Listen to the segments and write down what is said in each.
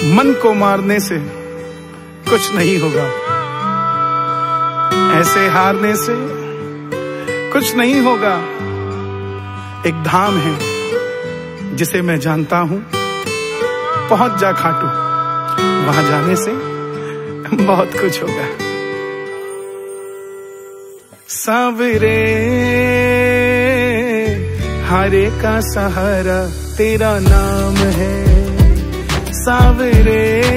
मन को मारने से कुछ नहीं होगा, ऐसे हारने से कुछ नहीं होगा। एक धाम है जिसे मैं जानता हूं, पहुंच जा खाटू, वहां जाने से बहुत कुछ होगा। सावरे हारे का सहारा तेरा नाम है, सावरे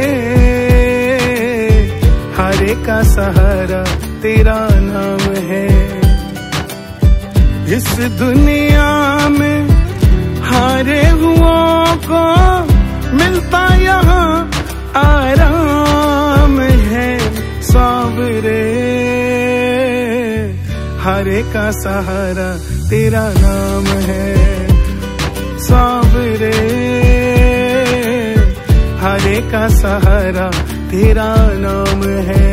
हारे का सहारा तेरा नाम है। इस दुनिया में हारे हुओं को मिलता यहाँ आराम है, सावरे हारे का सहारा तेरा नाम है, सावरे हारे का सहारा तेरा नाम है।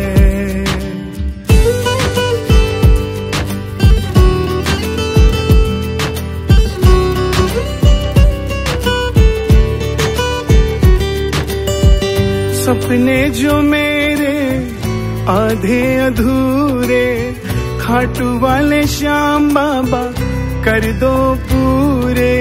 सपने जो मेरे आधे अधूरे, खाटू वाले श्याम बाबा कर दो पूरे।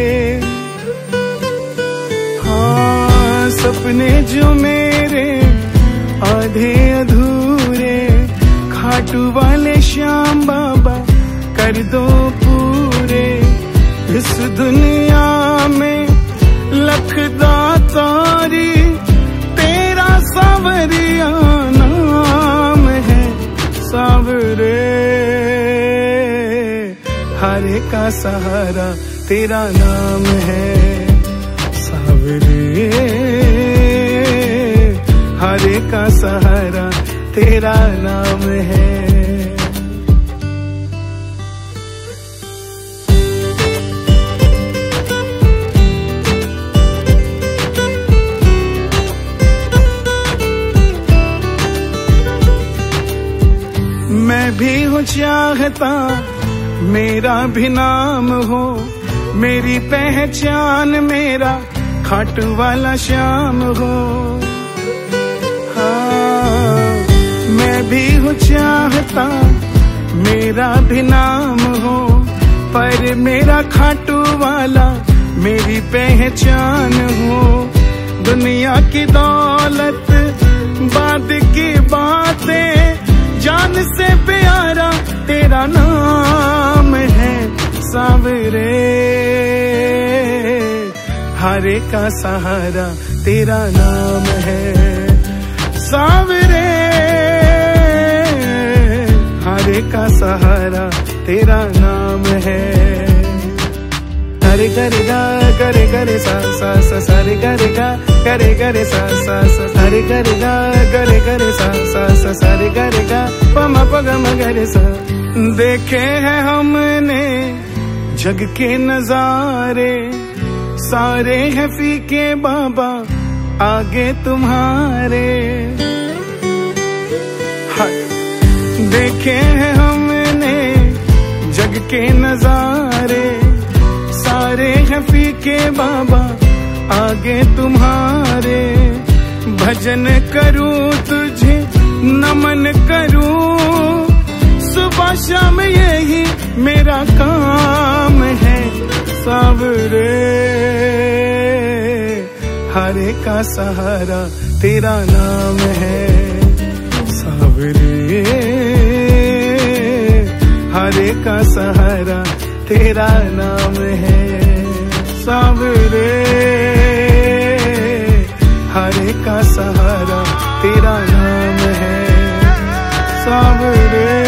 हाँ, सपने जो मेरे आधे अधूरे, खाटू वाले श्याम बाबा कर दो पूरे। इस दुनिया में लख दातारी तेरा सावरिया नाम है, सावरे हारे का सहारा तेरा नाम है, सावरे हारे का सहारा तेरा नाम है। मैं भी हूँ चाहता मेरा भी नाम हो, मेरी पहचान मेरा खाटू वाला श्याम हो। हाँ, मैं भी हूँ चाहता मेरा भी नाम हो, पर मेरा खाटू वाला मेरी पहचान हो। दुनिया की दौलत बाद की बातें, जान से प्यारा तेरा नाम है, सावरे हारे का सहारा तेरा नाम है, सावरे हारे का सहारा तेरा नाम है। हरे करे गा करे करे सा सा सा, सारे करे गा करे करे सा सा सा, हरे करे गा करे करे सा सा सा, सारे करे गा पमा पगम करे सा। देखे हैं हमने जग के नजारे, सारे हैं फीके बाबा आगे तुम्हारे। देखे हैं हमने जग के नजारे, सारे हैं फीके बाबा आगे तुम्हारे। भजन करूं तुझे नमन करूं, सुबह शाम यही मेरा काम है, सावरे हारे का सहारा तेरा नाम है, सावरे हारे का सहारा तेरा नाम है, सावरे हारे का सहारा तेरा नाम है, सावरे।